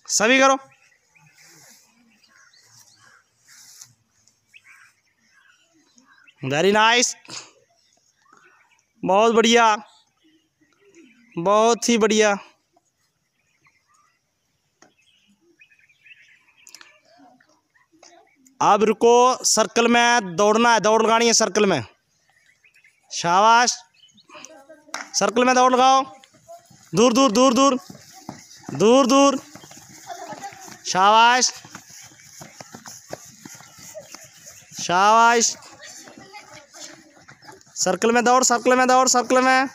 सभी करो। Very nice, बहुत बढ़िया, बहुत ही बढ़िया। अब रुको, सर्कल में दौड़ना है, दौड़ लगानी है सर्कल में। शाबाश, सर्कल में दौड़ लगाओ, दूर दूर दूर दूर दूर दूर। शाबाश शाबाश, सर्कल में दौड़, सर्कल में दौड़, सर्कल में।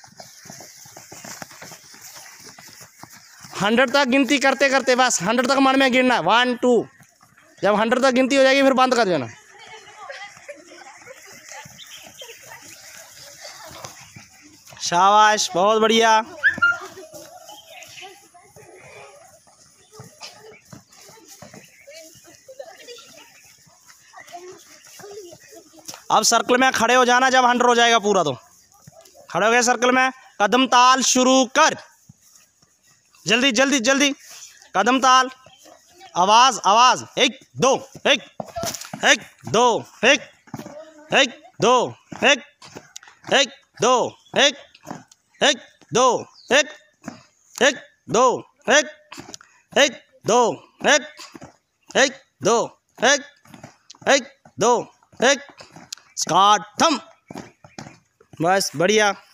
100 तक गिनती करते करते, बस 100 तक मन में गिनना है। 1 2, जब 100 तक गिनती हो जाएगी फिर बंद कर देना। शाबाश, बहुत बढ़िया। अब सर्कल में खड़े हो जाना जब 100 हो जाएगा पूरा। तो खड़े हो गए सर्कल में, कदम ताल शुरू कर। जल्दी जल्दी जल्दी, कदम ताल, आवाज आवाज। 1 2 1 1 2 1 1 2 1 1 2 1 1 2 1 1 2 1 1 2 1 1 2 1 1 2 1। स्टार्ट, थम। बस बढ़िया।